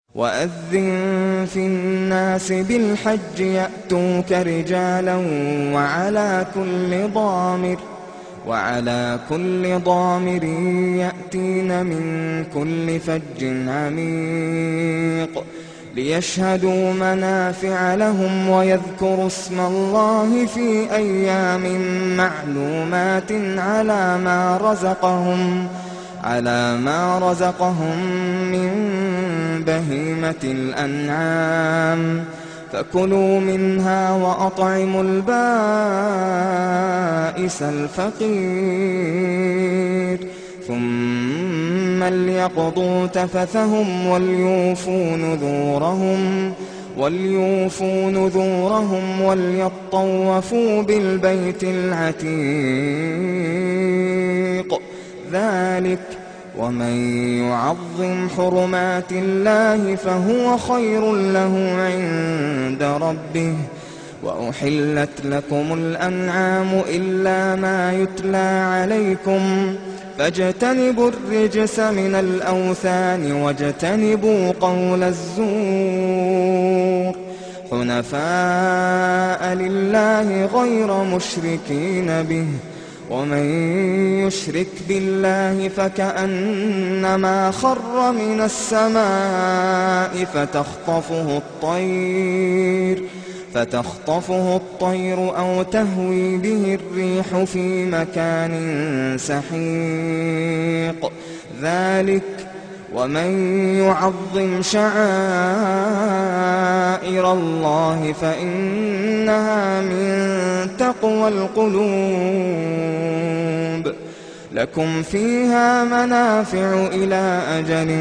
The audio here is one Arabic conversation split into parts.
وأذن في الناس بالحج يأتوك رجالا وعلى كل ضامر يأتين من كل فج عميق ليشهدوا منافع لهم ويذكروا اسم الله في أيام معلومات على ما رزقهم من بهيمة الأنعام فكلوا منها وأطعموا البائس الفقير ثم ليقضوا تفثهم وليوفوا نذورهم وليطوفوا بالبيت العتيق ذلك ومن يعظم حرمات الله فهو خير له عند ربه وأحلت لكم الأنعام إلا ما يتلى عليكم فاجتنبوا الرجس من الأوثان واجتنبوا قول الزور حنفاء لله غير مشركين به ومن يشرك بالله فكأنما خر من السماء فتخطفه الطير أو تهوي به الريح في مكان سحيق ذلك ومن يعظم شعائر الله فإنها من تقوى القلوب لكم فيها منافع إلى أجل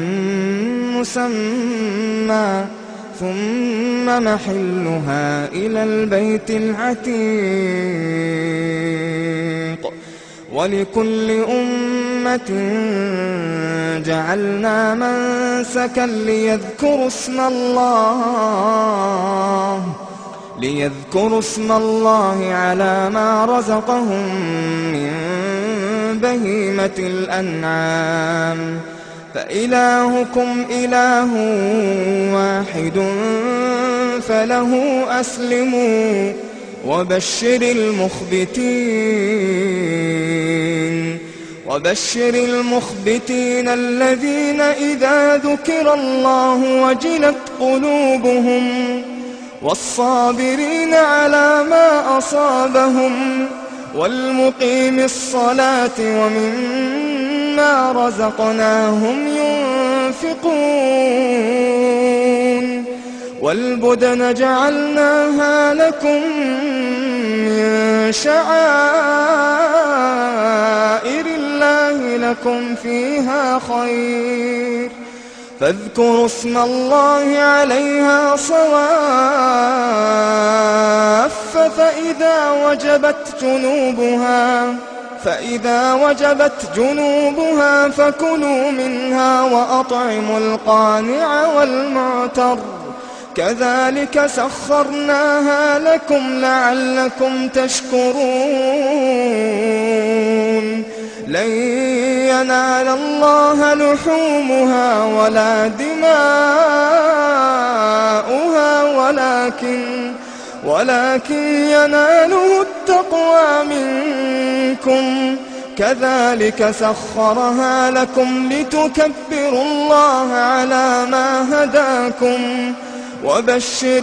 مسمى ثم محلها إلى البيت العتيق ولكل أمة جعلنا منسكا ليذكروا اسم الله على ما رزقهم من بهيمة الأنعام فإلهكم إله واحد فله أسلموا وبشر المخبتين الذين إذا ذكر الله وجلت قلوبهم والصابرين على ما أصابهم والمقيم الصلاة ومما رزقناهم ينفقون والبدن جعلناها لكم من شعائر الله لكم فيها خير فاذكروا اسم الله عليها صواف فإذا وجبت جنوبها فكلوا منها وأطعموا القانع والمعتر كذلك سخرناها لكم لعلكم تشكرون لن ينال الله لحومها ولا دماؤها ولكن يناله التقوى منكم كذلك سخرها لكم لتكبروا الله على ما هداكم وبشر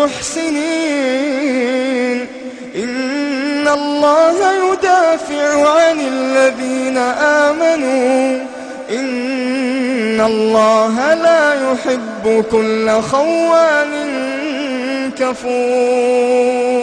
المحسنين إن الله يدافع عن الذين آمنوا إن الله لا يحب كل خوان كفور